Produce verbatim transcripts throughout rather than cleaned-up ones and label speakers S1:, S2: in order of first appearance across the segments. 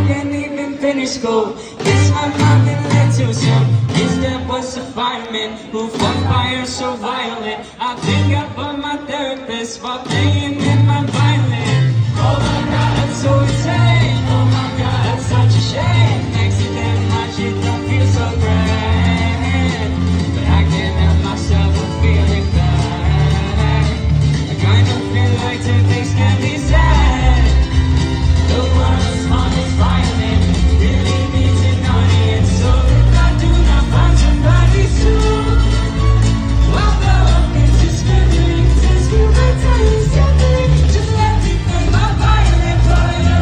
S1: can't even finish school. This my mom been left too soon. His dad was a fireman who fought fire so violent. I thank God for my therapist for playing in my violin. Oh my God, that's so insane. Oh my God, that's such a shame. Next to them, my shit don't feel so great, but I can't help myself from feeling bad. I kind of feel like two things can be said. The world's smallest violin really needs an audience. So if I do not find somebody soon, I'll go up into smithereens and scream my tiny symphony. Just let me play my violin for you.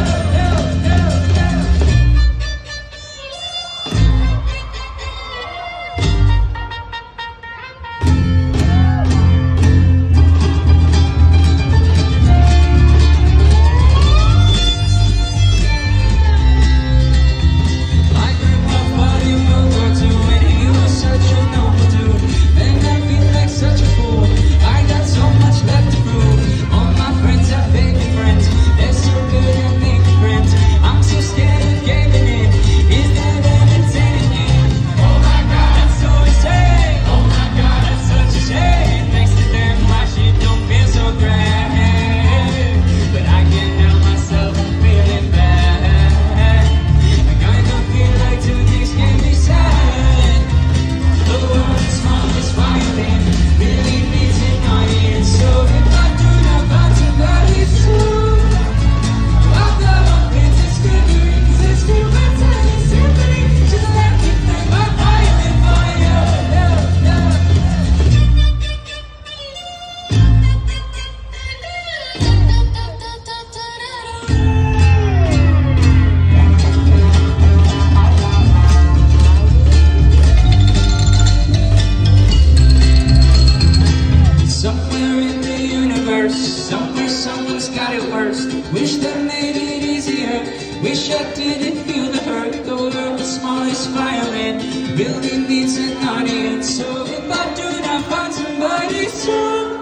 S1: Somewhere someone's got it worse. Wish that made it easier. Wish I didn't feel the hurt. The world's smallest violin really needs an audience. So if I do not find somebody soon,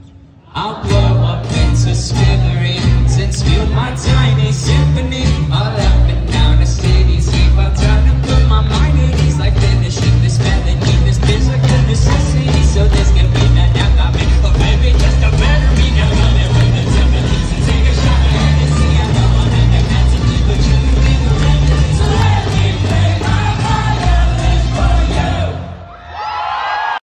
S1: I'll blow up into smithereens and spill my tiny symphony.